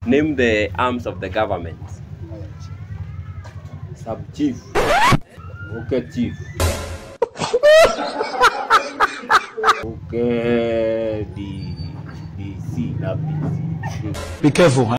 Name the arms of the government. Sub-chief. Okay, chief. Okay, DC. Be careful, huh?